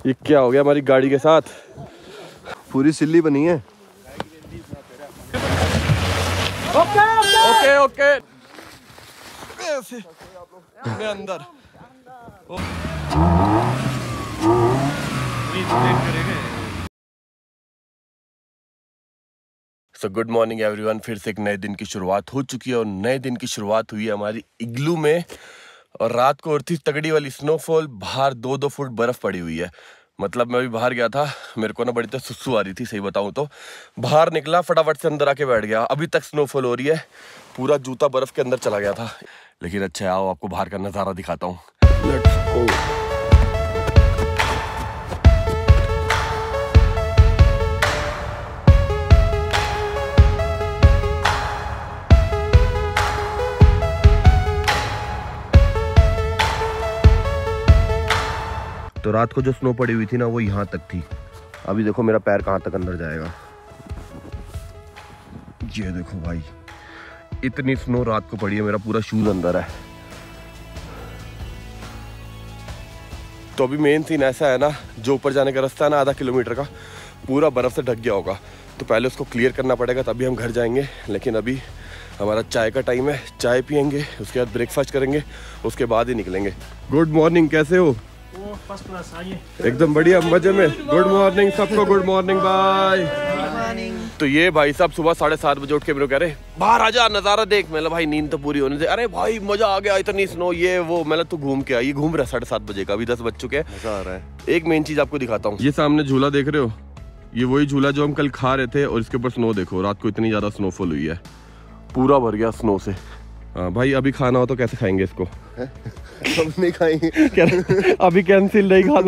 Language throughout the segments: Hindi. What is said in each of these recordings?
ये क्या हो गया हमारी गाड़ी के साथ? पूरी सिल्ली बनी है। ओके ओके ओके मैं अंदर। So good morning everyone. फिर से एक नए दिन की शुरुआत हो चुकी है और नए दिन की शुरुआत हुई है हमारी इग्लू में। और रात को और थी तगड़ी वाली स्नोफॉल। बाहर 2-2 फुट बर्फ पड़ी हुई है। मतलब मैं अभी बाहर गया था, मेरे को ना बड़ी तो सुसु आ रही थी, सही बताऊं तो। बाहर निकला, फटाफट से अंदर आके बैठ गया। अभी तक स्नोफॉल हो रही है, पूरा जूता बर्फ के अंदर चला गया था। लेकिन अच्छा, आओ आपको बाहर का नज़ारा दिखाता हूँ। Let's go. तो रात को जो स्नो पड़ी हुई थी ना, वो यहाँ तक थी। अभी देखो मेरा पैर कहाँ तक अंदर जाएगा। ये देखो भाई, इतनी स्नो रात को पड़ी है, मेरा पूरा शूज अंदर है। तो अभी मेन सीन ऐसा है ना, जो ऊपर जाने का रास्ता है ना, आधा किलोमीटर का, पूरा बर्फ से ढक गया होगा। तो पहले उसको क्लियर करना पड़ेगा, तभी हम घर जाएंगे। लेकिन अभी हमारा चाय का टाइम है, चाय पियेंगे, उसके बाद ब्रेकफास्ट करेंगे, उसके बाद ही निकलेंगे। गुड मॉर्निंग, कैसे हो? फर्स्ट क्लास, आइए। एकदम बढ़िया, मजे में। गुड मॉर्निंग सबको, गुड मॉर्निंग, बाय। तो ये भाई साहब सुबह 7:30 बजे उठ के मेरे को कह रहे बाहर आजा, नजारा देख। मैं भाई नींद तो पूरी होने से, अरे भाई मजा आ गया, इतनी स्नो, ये वो। मैं तू घूम के आई। घूम रहा 7:30 बजे का, अभी 10 बज चुके हैं। मजा आ रहा है। एक मेन चीज आपको दिखाता हूँ। ये सामने झूला देख रहे हो, ये वही झूला जो हम कल खा रहे थे। और इसके ऊपर स्नो देखो, रात को इतनी ज्यादा स्नोफॉल हुई है, पूरा भर गया स्नो से। हाँ भाई, अभी खाना हो तो कैसे खाएंगे इसको? हम नहीं खाएंगे। अभी कैंसिल नहीं खाना।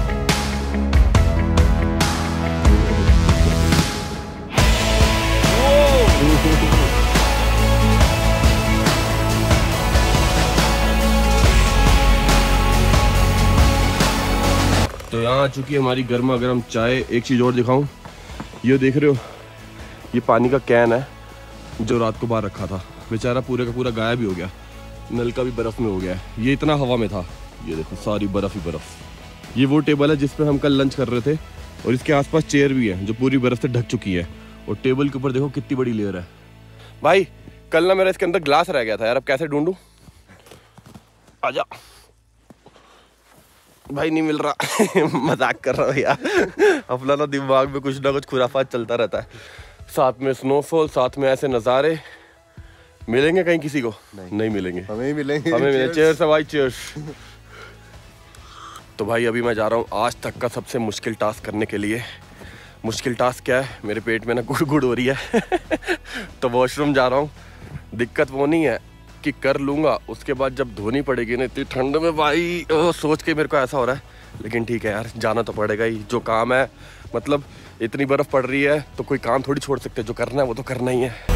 तो यहाँ आ चुकी है हमारी गर्मा गर्म चाय। एक चीज और दिखाऊं, ये देख रहे हो, ये पानी का कैन है जो रात को बाहर रखा था। बेचारा पूरे का पूरा गायब ही हो गया, नल का भी बर्फ में हो गया है। ये इतना हवा में था, ये देखो सारी बर्फ ही बर्फ। ये वो टेबल है जिस पे हम कल लंच कर रहे थे, और इसके आसपास चेयर भी है जो पूरी बर्फ से ढक चुकी है। और टेबल के ऊपर देखो कितनी बड़ी लेयर है। भाई कल ना मेरा इसके अंदर ग्लास रह गया था यार, अब कैसे ढूंढूं? आजा भाई, नहीं मिल रहा। मजाक कर रहा हूँ यार, अपना ना दिमाग में कुछ ना कुछ खुराफात चलता रहता है। साथ में स्नोफॉल, साथ में ऐसे नज़ारे। मिलेंगे कहीं किसी को? नहीं मिलेंगे, हमें ही मिलेंगे। चीयर्स भाई, चीयर्स। तो भाई अभी मैं जा रहा हूँ आज तक का सबसे मुश्किल टास्क करने के लिए। मुश्किल टास्क क्या है? मेरे पेट में ना गुड़ गुड़ हो रही है। तो वॉशरूम जा रहा हूँ। दिक्कत वो नहीं है कि कर लूँगा, उसके बाद जब धोनी पड़ेगी ना इतनी ठंड में भाई, सोच के मेरे को ऐसा हो रहा है। लेकिन ठीक है यार, जाना तो पड़ेगा ही। जो काम है, मतलब इतनी बर्फ़ पड़ रही है तो कोई काम थोड़ी छोड़ सकते। जो करना है वो तो करना ही है।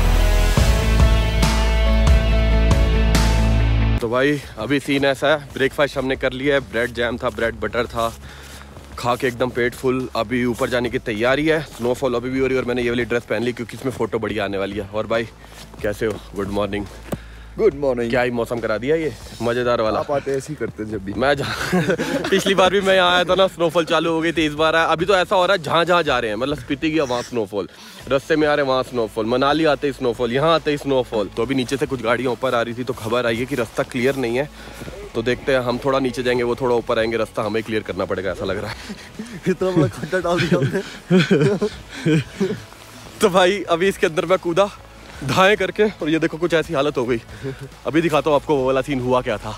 तो भाई अभी सीन ऐसा है, ब्रेकफास्ट हमने कर लिया है। ब्रेड जैम था, ब्रेड बटर था, खा के एकदम पेट फुल। अभी ऊपर जाने की तैयारी है। स्नोफॉल अभी भी हो रही है और मैंने ये वाली ड्रेस पहन ली क्योंकि इसमें फ़ोटो बढ़िया आने वाली है। और भाई कैसे हो? Good morning. Good morning. क्या ही मौसम करा दिया, ये मज़ेदार वाला। आप आते ऐसे ही करते जब भी मैं पिछली बार भी मैं यहाँ आया था ना, स्नोफॉल चालू हो गई थी। इस बार आया, अभी तो ऐसा हो रहा है जहाँ जहाँ जा रहे हैं, मतलब स्पीति गया वहाँ स्नोफॉल, रास्ते में आ रहे हैं वहाँ स्नोफॉल, मनाली आते ही स्नोफॉल, यहाँ आते ही स्नोफॉल। तो अभी नीचे से कुछ गाड़ियाँ ऊपर आ रही थी तो खबर आई है कि रास्ता क्लियर नहीं है। तो देखते हैं, हम थोड़ा नीचे जाएंगे, वो थोड़ा ऊपर आएंगे। रास्ता हमें क्लियर करना पड़ेगा ऐसा लग रहा है। इतना बड़ा खड्डा डाल दिया हमने। तो भाई अभी इसके अंदर मैं कूदा धाएं करके, और ये देखो कुछ ऐसी हालत हो गई। अभी दिखाता हूँ आपको वो वाला सीन हुआ क्या था।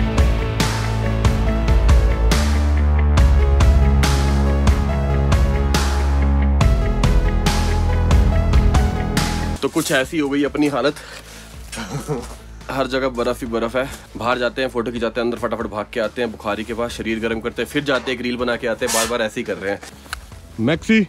तो कुछ ऐसी हो गई अपनी हालत। हर जगह बर्फ ही बर्फ है। बाहर जाते हैं, फोटो खिंचाते हैं, अंदर फटाफट भाग के आते हैं बुखारी के पास, शरीर गर्म करते हैं, फिर जाते हैं, एक रील बना के आते हैं। बार बार ऐसे ही कर रहे हैं। मैक्सी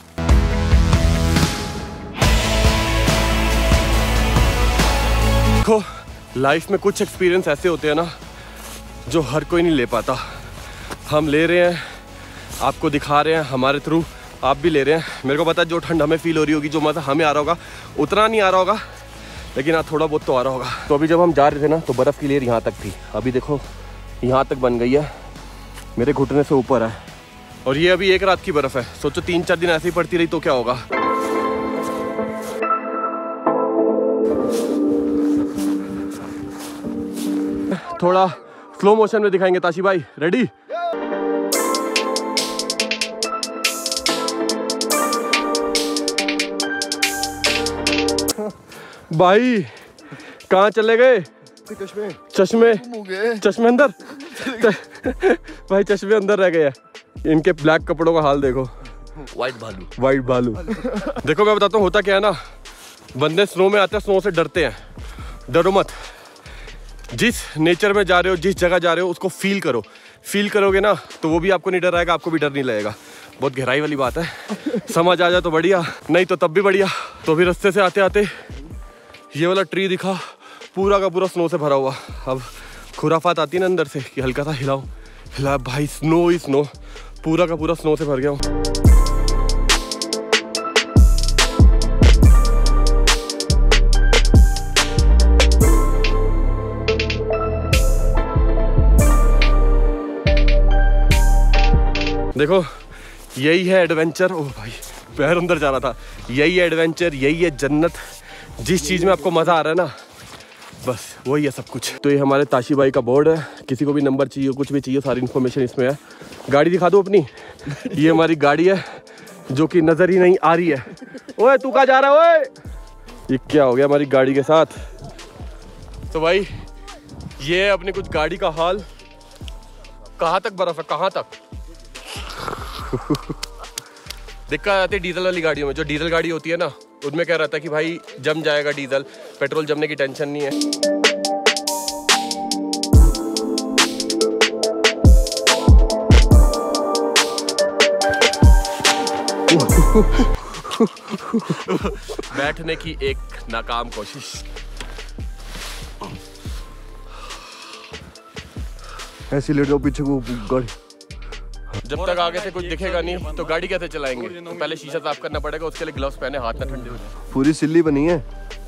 देखो, लाइफ में कुछ एक्सपीरियंस ऐसे होते हैं ना जो हर कोई नहीं ले पाता। हम ले रहे हैं, आपको दिखा रहे हैं, हमारे थ्रू आप भी ले रहे हैं। मेरे को पता है जो ठंड हमें फील हो रही होगी, जो मज़ा हमें आ रहा होगा, उतना नहीं आ रहा होगा, लेकिन हाँ थोड़ा बहुत तो आ रहा होगा। तो अभी जब हम जा रहे थे ना, तो बर्फ़ की लेयर यहाँ तक थी। अभी देखो यहाँ तक बन गई है, मेरे घुटने से ऊपर है। और ये अभी एक रात की बर्फ है। सोचो 3-4 दिन ऐसे ही पड़ती रही तो क्या होगा। थोड़ा स्लो मोशन में दिखाएंगे ताशी भाई। रेडी? भाई कहाँ चले गए? चश्मे चश्मे अंदर भाई चश्मे अंदर रह गए हैं। इनके ब्लैक कपड़ों का हाल देखो। वाइट भालू देखो मैं बताता हूँ होता क्या है ना, बंदे स्नो में आते हैं, स्नो से डरते हैं। डरो मत, जिस नेचर में जा रहे हो, जिस जगह जा रहे हो उसको फील करो। फील करोगे ना तो वो भी आपको नहीं डर आएगा, आपको भी डर नहीं लगेगा। बहुत गहराई वाली बात है। समझ आ जाए तो बढ़िया, नहीं तो तब भी बढ़िया। तो भी रास्ते से आते आते ये वाला ट्री दिखा, पूरा का पूरा स्नो से भरा हुआ। अब खुराफात आती है ना अंदर से कि हल्का सा हिलाओ, हिला भाई स्नो ही स्नो, पूरा का पूरा स्नो से भर गया हूँ। देखो यही है एडवेंचर। ओह भाई पैर अंदर जा रहा था। यही है एडवेंचर, यही है जन्नत। जिस चीज़ में आपको मज़ा आ रहा है ना, बस वही है सब कुछ। तो ये हमारे ताशी भाई का बोर्ड है। किसी को भी नंबर चाहिए, कुछ भी चाहिए, सारी इन्फॉर्मेशन इसमें है। गाड़ी दिखा दो अपनी। ये हमारी गाड़ी है जो कि नज़र ही नहीं आ रही है। ओए तू कहाँ जा रहा है? ओए ये क्या हो गया हमारी गाड़ी के साथ? तो भाई ये है अपनी कुछ गाड़ी का हाल। कहाँ तक बर्फ है, कहाँ तक? दिक्कत आती है डीजल वाली गाड़ियों में। जो डीजल गाड़ी होती है ना, उनमें क्या रहता है कि भाई जम जाएगा डीजल, पेट्रोल जमने की टेंशन नहीं है। बैठने की एक नाकाम कोशिश। ऐसे लेट जाओ पीछे को गाड़ी। जब तक आगे से कुछ दिखेगा नहीं तो गाड़ी कैसे चलाएंगे? तो पहले शीशा साफ करना पड़ेगा, उसके लिए ग्लव्स पहने, हाथ ना ठंडे हो जाए। पूरी सिल्ली बनी है।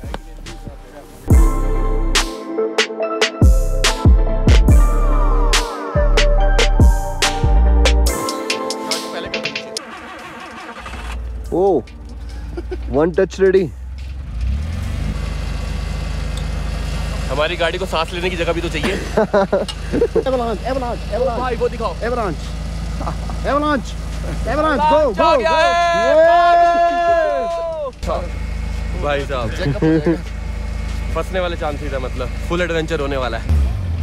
Oh one touch ready. हमारी गाड़ी को सांस लेने की जगह भी तो चाहिए। भाई वो दिखाओ। Avalanche, go, go, go! भाई साहब फंसने वाले चांस ही था, मतलब फुल एडवेंचर होने वाला है।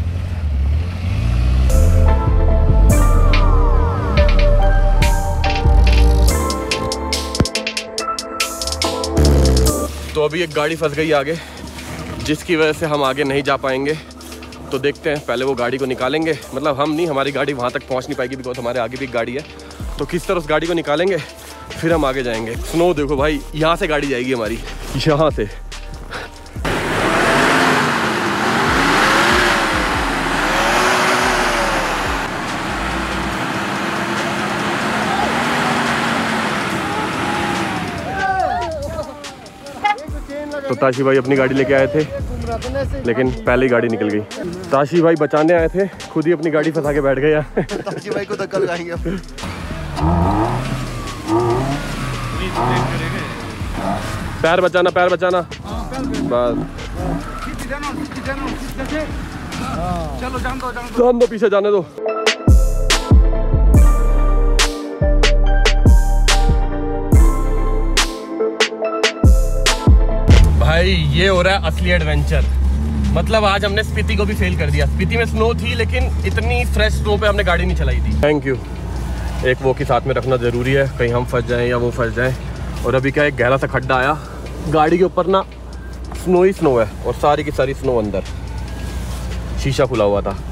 तो अभी एक गाड़ी फंस गई आगे, जिसकी वजह से हम आगे नहीं जा पाएंगे। तो देखते हैं, पहले वो गाड़ी को निकालेंगे। मतलब हम नहीं, हमारी गाड़ी वहाँ तक पहुँच नहीं पाएगी, बिकॉज हमारे आगे भी एक गाड़ी है। तो किस तरह उस गाड़ी को निकालेंगे, फिर हम आगे जाएंगे। स्नो देखो भाई, यहाँ से गाड़ी जाएगी हमारी, यहाँ से। तो ताशी भाई अपनी गाड़ी लेके आए थे, लेकिन पहले ही गाड़ी निकल गई। ताशी भाई बचाने आए थे, खुद ही अपनी गाड़ी फंसा के बैठ गए यार। ताशी भाई को धक्का लगाएंगे। पैर बचाना, पैर बचाना बस। जान दो, पीछे जाने दो। भाई ये हो रहा है असली एडवेंचर। मतलब आज हमने स्पीति को भी फेल कर दिया। स्पीति में स्नो थी, लेकिन इतनी फ्रेश स्नो पे हमने गाड़ी नहीं चलाई थी। Thank you. एक वो की साथ में रखना ज़रूरी है, कहीं हम फंस जाएं या वो फंस जाएं। और अभी क्या, एक गहरा सा खड्डा आया, गाड़ी के ऊपर ना स्नो ही स्नो है, और सारी की सारी स्नो अंदर, शीशा खुला हुआ था।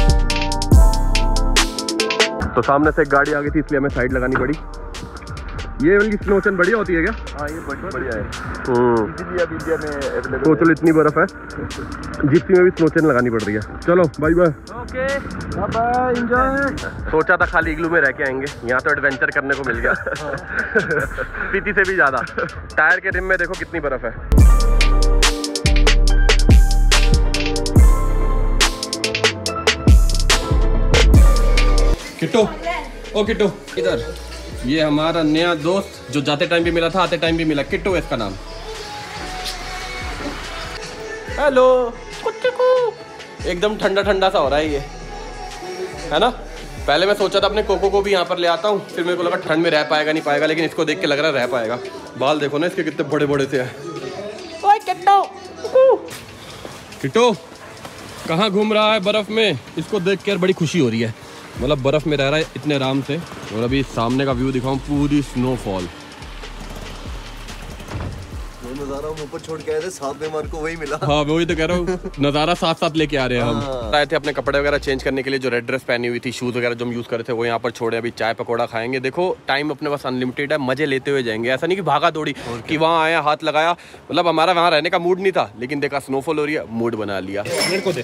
तो सामने से एक गाड़ी आ गई थी, इसलिए हमें साइड लगानी पड़ी। ये वाली स्नो चैन बढ़िया होती है क्या? हाँ ये बढ़िया है। इसीलिए अब इंडिया में अवेलेबल। तो चलो इतनी बर्फ है, जिप्सी में भी स्नो चैन लगानी पड़ रही है। चलो bye bye. Okay bye, enjoy. सोचा था खाली इग्लू में रह के आएंगे, यहाँ तो एडवेंचर करने को मिल गया। पीती से भी ज्यादा। टायर के रिम में देखो कितनी बर्फ है। किट्टू, ओ किट्टू इधर। ये हमारा नया दोस्त जो जाते टाइम भी मिला था, आते टाइम भी मिला। किट्टू है इसका नाम। हेलो एकदम ठंडा ठंडा सा हो रहा है ये, है ना। पहले मैं सोचा था अपने कोको को भी यहाँ पर ले आता हूँ, फिर मेरे को लगा ठंड में रह पाएगा नहीं पाएगा, लेकिन इसको देख के लग रहा है रह पाएगा। बाल देखो ना इसके कितने बड़े बड़े से हैं। किट्टू कहाँ घूम रहा है बर्फ में? इसको देख कर बड़ी खुशी हो रही है, मतलब बर्फ में रह रहा है इतने आराम से। और अभी सामने का व्यू दिखाऊं, पूरी स्नोफॉल। नज़ारा हम ऊपर छोड़ के आए थे, साथ में हमारे को वही मिला। हाँ वही तो कह रहा हूँ, नज़ारा साथ साथ लेके आ रहे हैं हम। आए थे अपने कपड़े वगैरह चेंज करने के लिए, जो रेड ड्रेस पहनी हुई थी, शूज़ वगैरह जो हम यूज़ कर रहे थे वो यहाँ पर छोड़े। अभी चाय पकौड़ा खाएंगे। देखो टाइम अपने पास अनलिमिटेड है, मजे लेते हुए जाएंगे। ऐसा नहीं कि भागा दौड़ी कि वहाँ आया हाथ लगाया, मतलब हमारा वहाँ रहने का मूड नहीं था, लेकिन देखा स्नोफॉल हो रही है, मूड बना लिया। मेरे को दे।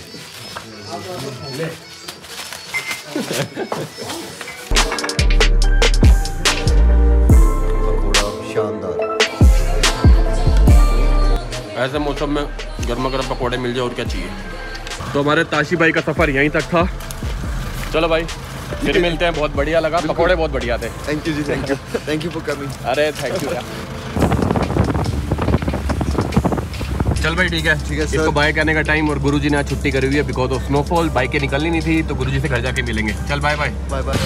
शानदार। ऐसे मौसम में गर्मा गर्म पकौड़े मिल जाए और क्या चाहिए। तो हमारे ताशी भाई का सफ़र यहीं तक था। चलो भाई फिर मिलते हैं। बहुत बढ़िया लगा, पकौड़े बहुत बढ़िया थे। थैंक यू जी, थैंक यू फॉर कमिंग। अरे थैंक यू यार। चल भाई ठीक है सर। इसको बाय करने का टाइम, और गुरुजी ने आज छुट्टी करी हुई है बिकॉज ऑफ स्नोफॉल। बाइकें निकलनी नहीं थी, तो गुरुजी से घर जाके मिलेंगे। चल बाय बाय बाय बाय।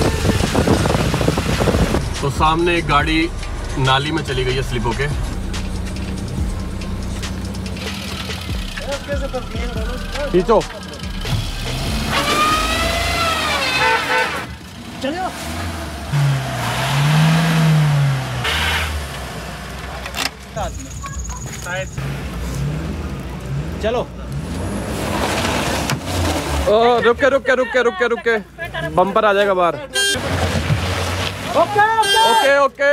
तो सामने एक गाड़ी नाली में चली गई है स्लिप होके। खींचो। चलो रुक के बम्पर आ जाएगा बाहर। ओके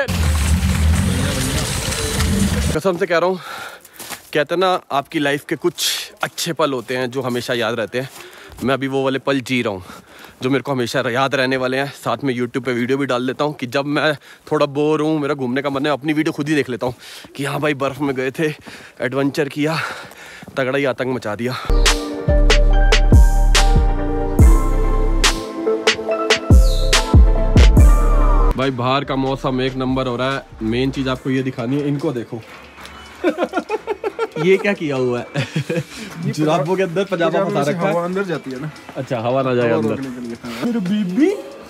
कसम से कह रहा हूँ, कहते हैं ना आपकी लाइफ के कुछ अच्छे पल होते हैं जो हमेशा याद रहते हैं। मैं अभी वो वाले पल जी रहा हूँ जो मेरे को हमेशा याद रहने वाले हैं। साथ में यूट्यूब पे वीडियो भी डाल देता हूँ कि जब मैं थोड़ा बोर हूँ, मेरा घूमने का मन है, अपनी वीडियो खुद ही देख लेता हूँ कि हाँ भाई बर्फ़ में गए थे, एडवेंचर किया, तगड़ा ही आतंक मचा दिया। भाई बाहर का मौसम एक नंबर हो रहा है। मेन चीज़ आपको ये दिखानी है, इनको देखो। ये क्या किया हुआ है? जुराबों के अंदर पजामा फंसा रखा है। हवा अंदर जाती है ना। अच्छा हवा ना जाए अंदर। मेरे बीबी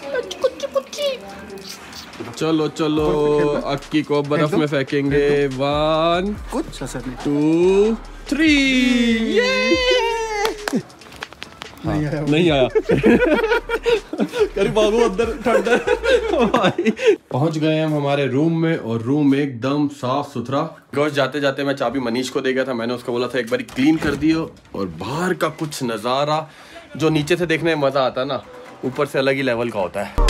चलो चलो अक्की को बर्फ में फेंकेंगे। 1 कुछ असर नहीं। 2 3 नहीं आया। करीब भागो अंदर, ठंड है। पहुंच गए हम हमारे रूम में, और रूम एकदम साफ सुथरा। रोज जाते जाते मैं चाबी मनीष को दे गया था, मैंने उसको बोला था एक बार क्लीन कर दियो। और बाहर का कुछ नज़ारा जो नीचे से देखने में मज़ा आता है ना, ऊपर से अलग ही लेवल का होता है।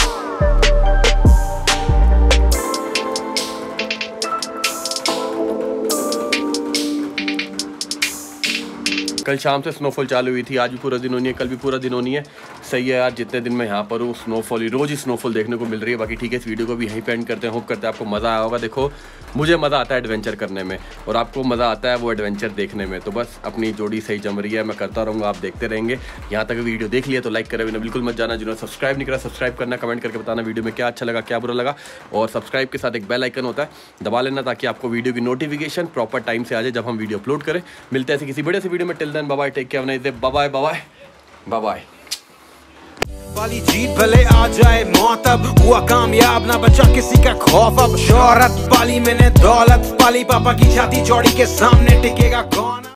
कल शाम से स्नोफॉल चालू हुई थी, आज भी पूरा दिन होनी है, कल भी पूरा दिन होनी है। सही है यार, जितने दिन मैं यहाँ पर हूँ स्नोफॉल ही, रोज़ ही स्नोफॉल देखने को मिल रही है। बाकी ठीक है, इस वीडियो को भी यहीं पे एंड करते हैं। होप करते हैं आपको मज़ा आया होगा। देखो मुझे मज़ा आता है एडवेंचर करने में, और आपको मज़ा आता है वो एडवेंचर देखने में। तो बस अपनी जोड़ी सही जम रही है, मैं करता रहूँगा, आप देखते रहेंगे। यहाँ तक वीडियो देख लिया तो लाइक करे बिना बिल्कुल मत जाना। जिन्होंने सब्सक्राइब नहीं करा सब्सक्राइब करना, कमेंट करके बताना वीडियो में क्या अच्छा लगा क्या बुरा लगा। और सब्सक्राइब के साथ एक बेल आइकन होता है, दबा लेना ताकि आपको वीडियो की नोटिफिकेशन प्रॉपर टाइम से आ जाए जब हम वीडियो अपलोड करें। मिलते हैं ऐसे किसी बड़े से वीडियो में। Till then bye bye, take care, bye bye bye bye. वाली जीत भले आ जाए मौत, अब हुआ कामयाब ना बचा किसी का खौफ। अब शोहरत पाली मैंने दौलत पाली, पापा की छाती चौड़ी के सामने टिकेगा कौन।